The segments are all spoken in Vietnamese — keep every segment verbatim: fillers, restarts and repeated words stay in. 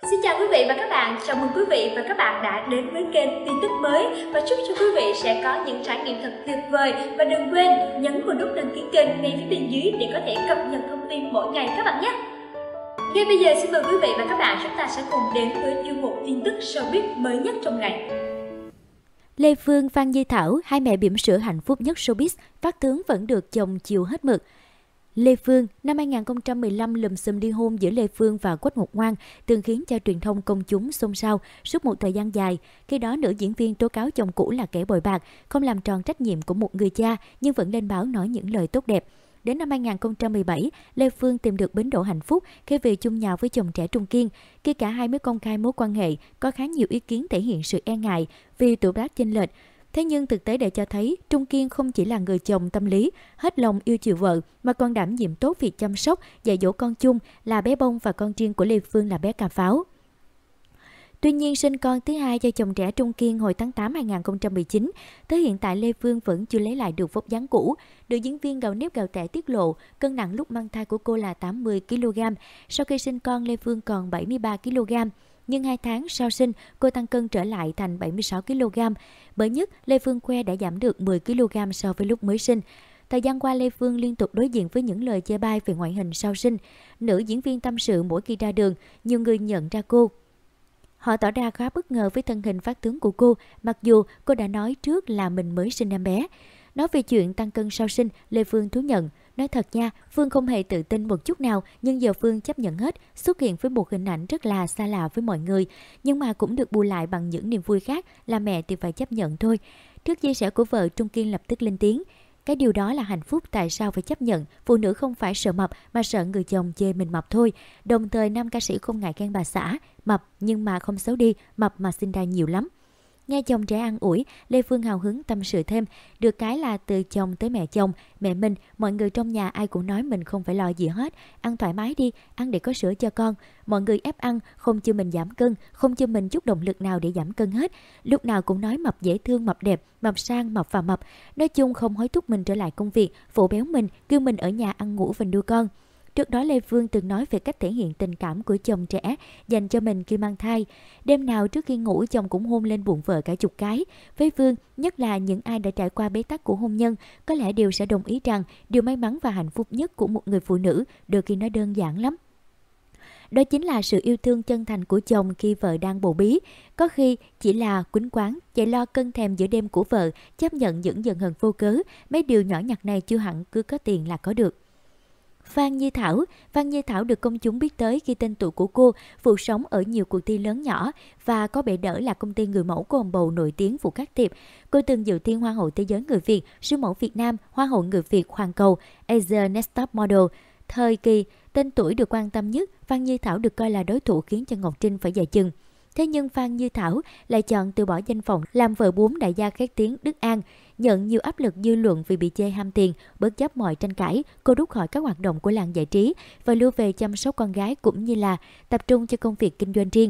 Xin chào quý vị và các bạn, chào mừng quý vị và các bạn đã đến với kênh tin tức mới và chúc cho quý vị sẽ có những trải nghiệm thật tuyệt vời. Và đừng quên nhấn vào nút đăng ký kênh ngay phía bên dưới để có thể cập nhật thông tin mỗi ngày các bạn nhé. Ngay bây giờ xin mời quý vị và các bạn chúng ta sẽ cùng đến với chuyên mục tin tức showbiz mới nhất trong ngày. Lê Phương, Phan Như Thảo, hai mẹ bỉm sữa hạnh phúc nhất showbiz, phát tướng vẫn được chồng chiều hết mực. Lê Phương, năm hai nghìn không trăm mười lăm lùm xùm ly hôn giữa Lê Phương và Quách Ngọc Ngoan từng khiến cho truyền thông công chúng xôn xao suốt một thời gian dài. Khi đó, nữ diễn viên tố cáo chồng cũ là kẻ bội bạc, không làm tròn trách nhiệm của một người cha nhưng vẫn lên báo nói những lời tốt đẹp. Đến năm hai nghìn không trăm mười bảy, Lê Phương tìm được bến đỗ hạnh phúc khi về chung nhà với chồng trẻ Trung Kiên. Khi cả hai mới công khai mối quan hệ, có khá nhiều ý kiến thể hiện sự e ngại vì tuổi tác chênh lệch. Thế nhưng thực tế để cho thấy Trung Kiên không chỉ là người chồng tâm lý, hết lòng yêu chiều vợ mà còn đảm nhiệm tốt việc chăm sóc, dạy dỗ con chung là bé Bông và con riêng của Lê Phương là bé Cà Pháo. Tuy nhiên, sinh con thứ hai cho chồng trẻ Trung Kiên hồi tháng tám năm hai nghìn không trăm mười chín, tới hiện tại Lê Phương vẫn chưa lấy lại được vóc dáng cũ. Nữ diễn viên gạo nếp gạo tẻ tiết lộ, cân nặng lúc mang thai của cô là tám mươi ki lô gam. Sau khi sinh con, Lê Phương còn bảy mươi ba ki lô gam. Nhưng hai tháng sau sinh, cô tăng cân trở lại thành bảy mươi sáu ki lô gam. Bởi nhất, Lê Phương khoe đã giảm được mười ki lô gam so với lúc mới sinh. Thời gian qua, Lê Phương liên tục đối diện với những lời chê bai về ngoại hình sau sinh. Nữ diễn viên tâm sự mỗi khi ra đường, nhiều người nhận ra cô. Họ tỏ ra khá bất ngờ với thân hình phát tướng của cô, mặc dù cô đã nói trước là mình mới sinh em bé. Nói về chuyện tăng cân sau sinh, Lê Phương thú nhận. Nói thật nha, Phương không hề tự tin một chút nào, nhưng giờ Phương chấp nhận hết, xuất hiện với một hình ảnh rất là xa lạ với mọi người. Nhưng mà cũng được bù lại bằng những niềm vui khác, là mẹ thì phải chấp nhận thôi. Trước chia sẻ của vợ, Trung Kiên lập tức lên tiếng. Cái điều đó là hạnh phúc, tại sao phải chấp nhận? Phụ nữ không phải sợ mập mà sợ người chồng chê mình mập thôi. Đồng thời nam ca sĩ không ngại khen bà xã, mập nhưng mà không xấu đi, mập mà sinh ra nhiều lắm. Nghe chồng trẻ an ủi, Lê Phương hào hứng tâm sự thêm. Được cái là từ chồng tới mẹ chồng, mẹ mình, mọi người trong nhà ai cũng nói mình không phải lo gì hết. Ăn thoải mái đi, ăn để có sữa cho con. Mọi người ép ăn, không cho mình giảm cân, không cho mình chút động lực nào để giảm cân hết. Lúc nào cũng nói mập dễ thương, mập đẹp, mập sang, mập và mập. Nói chung không hối thúc mình trở lại công việc, phụ béo mình, kêu mình ở nhà ăn ngủ và nuôi con. Trước đó, Lê Phương từng nói về cách thể hiện tình cảm của chồng trẻ dành cho mình khi mang thai. Đêm nào trước khi ngủ, chồng cũng hôn lên bụng vợ cả chục cái. Với Phương, nhất là những ai đã trải qua bế tắc của hôn nhân, có lẽ đều sẽ đồng ý rằng điều may mắn và hạnh phúc nhất của một người phụ nữ đôi khi nó đơn giản lắm. Đó chính là sự yêu thương chân thành của chồng khi vợ đang bầu bí. Có khi chỉ là quýnh quán, chạy lo cân thèm giữa đêm của vợ, chấp nhận những giận hờn vô cớ. Mấy điều nhỏ nhặt này chưa hẳn cứ có tiền là có được. Phan Như Thảo Phan Như Thảo được công chúng biết tới khi tên tuổi của cô phụ sống ở nhiều cuộc thi lớn nhỏ và có bệ đỡ là công ty người mẫu của ông bầu nổi tiếng Vũ Cát Tiệp. Cô từng dự thi Hoa hậu Thế giới người Việt, siêu mẫu Việt Nam, Hoa hậu người Việt Hoàn cầu, Asia Next Top Model. Thời kỳ tên tuổi được quan tâm nhất, Phan Như Thảo được coi là đối thủ khiến cho Ngọc Trinh phải dè chừng. Thế nhưng Phan Như Thảo lại chọn từ bỏ danh vọng làm vợ bốn đại gia khét tiếng Đức An. Nhận nhiều áp lực dư luận vì bị chê ham tiền, bất chấp mọi tranh cãi, cô rút khỏi các hoạt động của làng giải trí và lưu về chăm sóc con gái cũng như là tập trung cho công việc kinh doanh riêng.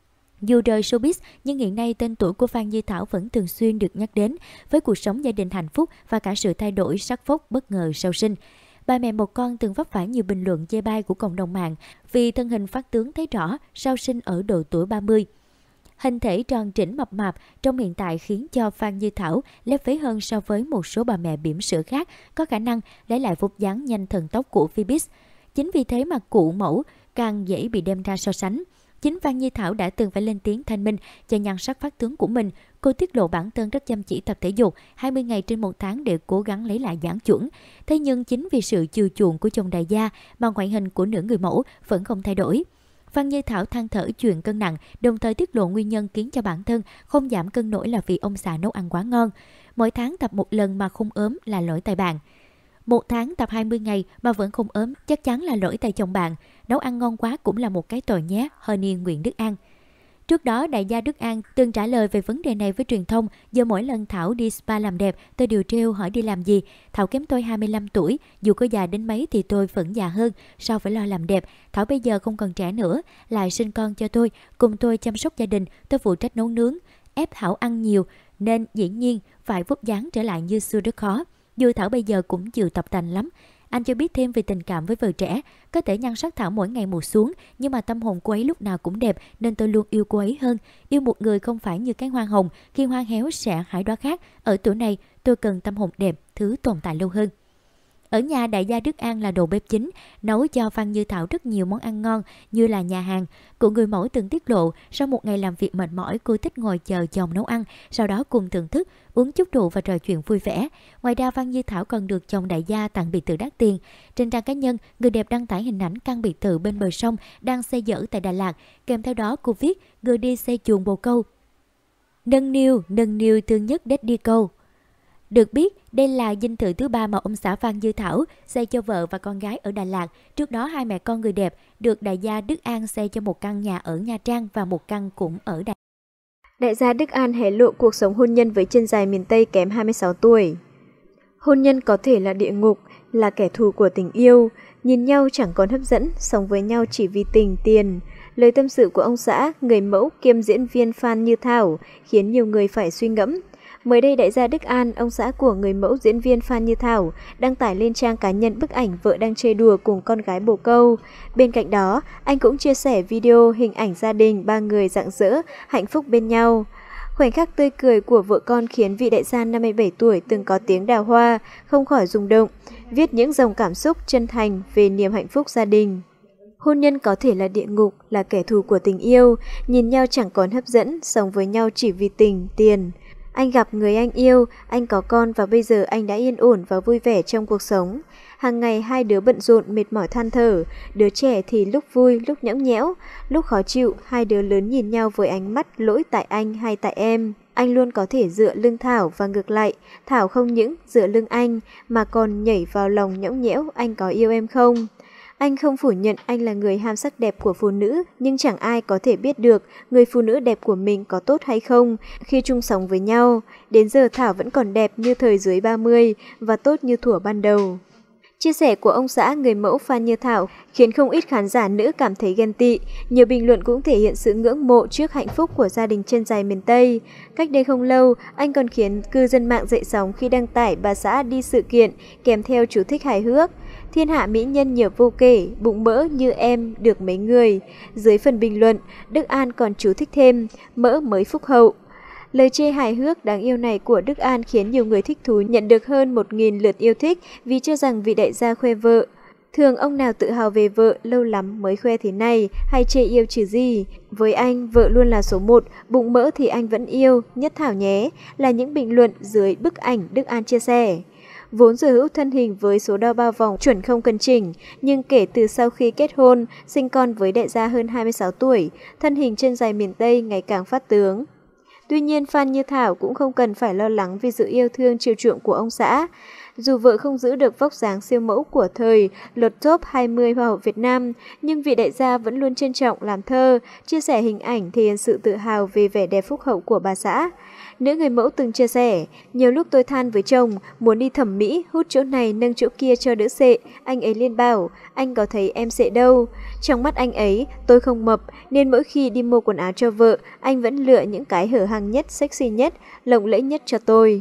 Dù rời showbiz, nhưng hiện nay tên tuổi của Phan Như Thảo vẫn thường xuyên được nhắc đến với cuộc sống gia đình hạnh phúc và cả sự thay đổi sắc phốc bất ngờ sau sinh. Bà mẹ một con từng vấp phải nhiều bình luận chê bai của cộng đồng mạng vì thân hình phát tướng thấy rõ sau sinh ở độ tuổi ba mươi. Hình thể tròn trĩnh mập mạp trong hiện tại khiến cho Phan Như Thảo lép vế hơn so với một số bà mẹ bỉm sữa khác có khả năng lấy lại vóc dáng nhanh thần tốc của Vbiz. Chính vì thế mà cụ mẫu càng dễ bị đem ra so sánh. Chính Phan Như Thảo đã từng phải lên tiếng thanh minh cho nhan sắc phát tướng của mình. Cô tiết lộ bản thân rất chăm chỉ tập thể dục hai mươi ngày trên một tháng để cố gắng lấy lại dáng chuẩn. Thế nhưng chính vì sự chiều chuộng của chồng đại gia mà ngoại hình của nữ người mẫu vẫn không thay đổi. Phan Như Thảo than thở chuyện cân nặng, đồng thời tiết lộ nguyên nhân khiến cho bản thân không giảm cân nổi là vì ông xã nấu ăn quá ngon. Mỗi tháng tập một lần mà không ốm là lỗi tại bạn. Một tháng tập hai mươi ngày mà vẫn không ốm chắc chắn là lỗi tại chồng bạn. Nấu ăn ngon quá cũng là một cái tội nhé, Honey Nguyễn Đức An. Trước đó, đại gia Đức An từng trả lời về vấn đề này với truyền thông. Giờ mỗi lần Thảo đi spa làm đẹp, tôi đều trêu hỏi đi làm gì. Thảo kém tôi hai mươi lăm tuổi, dù có già đến mấy thì tôi vẫn già hơn, sao phải lo làm đẹp. Thảo bây giờ không còn trẻ nữa, lại sinh con cho tôi, cùng tôi chăm sóc gia đình, tôi phụ trách nấu nướng. Ép Thảo ăn nhiều, nên dĩ nhiên phải vóc dáng trở lại như xưa rất khó. Dù Thảo bây giờ cũng chịu tập tành lắm. Anh cho biết thêm về tình cảm với vợ trẻ. Có thể nhan sắc Thảo mỗi ngày một xuống, nhưng mà tâm hồn cô ấy lúc nào cũng đẹp nên tôi luôn yêu cô ấy hơn. Yêu một người không phải như cái hoa hồng, khi hoa héo sẽ hái đóa khác. Ở tuổi này, tôi cần tâm hồn đẹp, thứ tồn tại lâu hơn. Ở nhà, đại gia Đức An là đầu bếp chính, nấu cho Phan Như Thảo rất nhiều món ăn ngon như là nhà hàng. Của người mẫu từng tiết lộ, sau một ngày làm việc mệt mỏi, cô thích ngồi chờ chồng nấu ăn, sau đó cùng thưởng thức, uống chút rượu và trò chuyện vui vẻ. Ngoài ra, Phan Như Thảo còn được chồng đại gia tặng biệt thự đắt tiền. Trên trang cá nhân, người đẹp đăng tải hình ảnh căn biệt thự bên bờ sông đang xây dở tại Đà Lạt. Kèm theo đó, cô viết người đi xây chuồng bồ câu. Nâng niu, nâng niu thương nhất đét đi câu. Được biết, đây là dinh thự thứ ba mà ông xã Phan Như Thảo xây cho vợ và con gái ở Đà Lạt. Trước đó, hai mẹ con người đẹp được đại gia Đức An xây cho một căn nhà ở Nha Trang và một căn cũng ở Đà Lạt. Đại gia Đức An hé lộ cuộc sống hôn nhân với chân dài miền Tây kém hai mươi sáu tuổi. Hôn nhân có thể là địa ngục, là kẻ thù của tình yêu. Nhìn nhau chẳng còn hấp dẫn, sống với nhau chỉ vì tình, tiền. Lời tâm sự của ông xã, người mẫu kiêm diễn viên Phan Như Thảo khiến nhiều người phải suy ngẫm. Mới đây, đại gia Đức An, ông xã của người mẫu diễn viên Phan Như Thảo, đăng tải lên trang cá nhân bức ảnh vợ đang chơi đùa cùng con gái bồ câu. Bên cạnh đó, anh cũng chia sẻ video hình ảnh gia đình ba người rạng rỡ, hạnh phúc bên nhau. Khoảnh khắc tươi cười của vợ con khiến vị đại gia năm mươi bảy tuổi từng có tiếng đào hoa không khỏi rung động, viết những dòng cảm xúc chân thành về niềm hạnh phúc gia đình. Hôn nhân có thể là địa ngục, là kẻ thù của tình yêu, nhìn nhau chẳng còn hấp dẫn, sống với nhau chỉ vì tình, tiền. Anh gặp người anh yêu, anh có con và bây giờ anh đã yên ổn và vui vẻ trong cuộc sống. Hàng ngày hai đứa bận rộn mệt mỏi than thở, đứa trẻ thì lúc vui, lúc nhõng nhẽo, lúc khó chịu, hai đứa lớn nhìn nhau với ánh mắt lỗi tại anh hay tại em. Anh luôn có thể dựa lưng Thảo và ngược lại, Thảo không những dựa lưng anh mà còn nhảy vào lòng nhõng nhẽo anh có yêu em không. Anh không phủ nhận anh là người ham sắc đẹp của phụ nữ, nhưng chẳng ai có thể biết được người phụ nữ đẹp của mình có tốt hay không khi chung sống với nhau. Đến giờ Thảo vẫn còn đẹp như thời dưới ba mươi và tốt như thuở ban đầu. Chia sẻ của ông xã người mẫu Phan Như Thảo khiến không ít khán giả nữ cảm thấy ghen tị. Nhiều bình luận cũng thể hiện sự ngưỡng mộ trước hạnh phúc của gia đình chân dài miền Tây. Cách đây không lâu, anh còn khiến cư dân mạng dậy sóng khi đăng tải bà xã đi sự kiện kèm theo chú thích hài hước. Thiên hạ mỹ nhân nhiều vô kể, bụng mỡ như em được mấy người. Dưới phần bình luận, Đức An còn chú thích thêm, mỡ mới phúc hậu. Lời chê hài hước đáng yêu này của Đức An khiến nhiều người thích thú, nhận được hơn một nghìn lượt yêu thích vì cho rằng vị đại gia khoe vợ. Thường ông nào tự hào về vợ lâu lắm mới khoe thế này hay chê yêu chứ gì. Với anh, vợ luôn là số một, bụng mỡ thì anh vẫn yêu, nhất Thảo nhé, là những bình luận dưới bức ảnh Đức An chia sẻ. Vốn sở hữu thân hình với số đo bao vòng chuẩn không cần chỉnh, nhưng kể từ sau khi kết hôn, sinh con với đại gia hơn hai mươi sáu tuổi, thân hình chân dài miền Tây ngày càng phát tướng. Tuy nhiên, Phan Như Thảo cũng không cần phải lo lắng vì sự yêu thương chiều chuộng của ông xã. Dù vợ không giữ được vóc dáng siêu mẫu của thời lọt top hai mươi Hoa hậu Việt Nam, nhưng vị đại gia vẫn luôn trân trọng làm thơ, chia sẻ hình ảnh thể hiện sự tự hào về vẻ đẹp phúc hậu của bà xã. Nữ người mẫu từng chia sẻ, nhiều lúc tôi than với chồng, muốn đi thẩm mỹ, hút chỗ này nâng chỗ kia cho đỡ sệ, anh ấy liền bảo, anh có thấy em sệ đâu. Trong mắt anh ấy, tôi không mập, nên mỗi khi đi mua quần áo cho vợ, anh vẫn lựa những cái hở hang nhất, sexy nhất, lộng lẫy nhất cho tôi.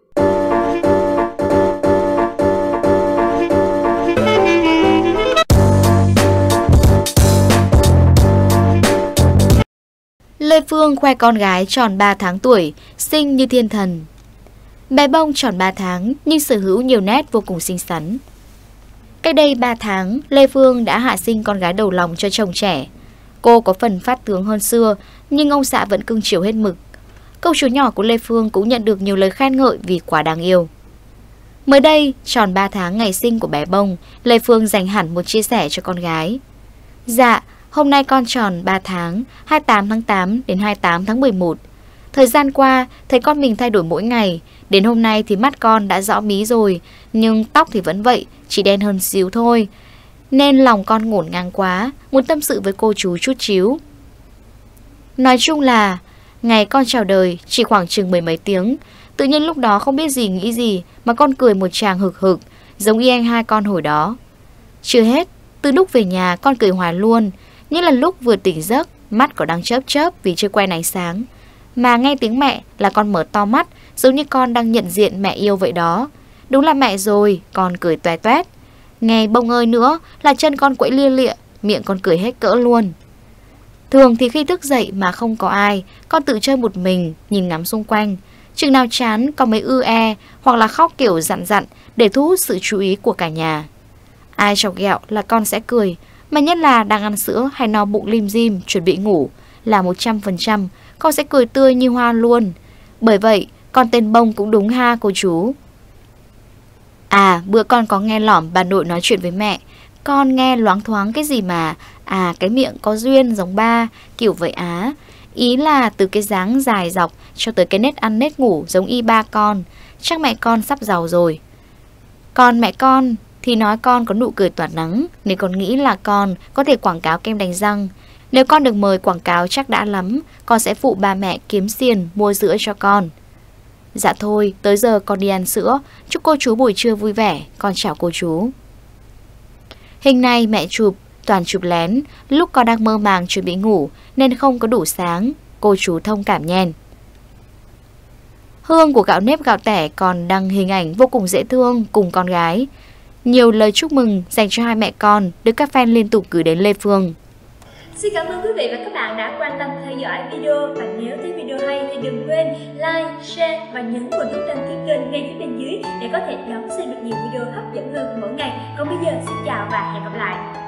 Lê Phương khoe con gái tròn ba tháng tuổi, xinh như thiên thần. Bé bông tròn ba tháng nhưng sở hữu nhiều nét vô cùng xinh xắn. Cách đây ba tháng, Lê Phương đã hạ sinh con gái đầu lòng cho chồng trẻ. Cô có phần phát tướng hơn xưa, nhưng ông xã vẫn cưng chiều hết mực. Cậu chủ nhỏ của Lê Phương cũng nhận được nhiều lời khen ngợi vì quá đáng yêu. Mới đây, tròn ba tháng ngày sinh của bé bông, Lê Phương dành hẳn một chia sẻ cho con gái. Dạ, hôm nay con tròn ba tháng, hai mươi tám tháng tám đến hai mươi tám tháng mười một. Thời gian qua, thấy con mình thay đổi mỗi ngày. Đến hôm nay thì mắt con đã rõ mí rồi, nhưng tóc thì vẫn vậy, chỉ đen hơn xíu thôi. Nên lòng con ngổn ngang quá, muốn tâm sự với cô chú chút xíu. Nói chung là, ngày con chào đời chỉ khoảng chừng mười mấy tiếng. Tự nhiên lúc đó không biết gì nghĩ gì mà con cười một tràng hực hực, giống y anh hai con hồi đó. Chưa hết, từ lúc về nhà con cười hoài luôn. Như là lúc vừa tỉnh giấc, mắt còn đang chớp chớp vì chưa quen ánh sáng. Mà nghe tiếng mẹ là con mở to mắt, giống như con đang nhận diện mẹ yêu vậy đó. Đúng là mẹ rồi, con cười toe toét. Nghe bông ơi nữa là chân con quẫy lia lịa, miệng con cười hết cỡ luôn. Thường thì khi thức dậy mà không có ai, con tự chơi một mình, nhìn ngắm xung quanh. Chừng nào chán con mới ư e hoặc là khóc kiểu dặn dặn để thu hút sự chú ý của cả nhà. Ai chọc ghẹo là con sẽ cười, mà nhất là đang ăn sữa hay no bụng lim dim chuẩn bị ngủ là một trăm phần trăm con sẽ cười tươi như hoa luôn. Bởi vậy con tên Bông cũng đúng ha cô chú. À, bữa con có nghe lỏm bà nội nói chuyện với mẹ. Con nghe loáng thoáng cái gì mà à cái miệng có duyên giống ba, kiểu vậy á. Ý là từ cái dáng dài dọc cho tới cái nết ăn nết ngủ giống y ba con. Chắc mẹ con sắp giàu rồi. Còn mẹ con thì nói con có nụ cười tỏa nắng, nên con nghĩ là con có thể quảng cáo kem đánh răng. Nếu con được mời quảng cáo chắc đã lắm, con sẽ phụ ba mẹ kiếm tiền mua sữa cho con. Dạ thôi, tới giờ con đi ăn sữa. Chúc cô chú buổi trưa vui vẻ. Con chào cô chú. Hình này mẹ chụp, toàn chụp lén. Lúc con đang mơ màng chuẩn bị ngủ nên không có đủ sáng. Cô chú thông cảm nhen. Hương của Gạo Nếp Gạo Tẻ còn đăng hình ảnh vô cùng dễ thương cùng con gái. Nhiều lời chúc mừng dành cho hai mẹ con được các fan liên tục gửi đến Lê Phương. Xin cảm ơn quý vị và các bạn đã quan tâm theo dõi video, và nếu thấy video hay thì đừng quên like, share và nhấn vào nút đăng ký kênh ngay phía bên dưới để có thể đón xem được nhiều video hấp dẫn hơn mỗi ngày. Còn bây giờ xin chào và hẹn gặp lại.